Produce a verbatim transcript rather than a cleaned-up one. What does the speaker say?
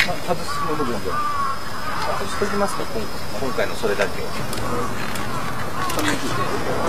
外す部分じゃない。外しときますか、今回今回のそれだけは。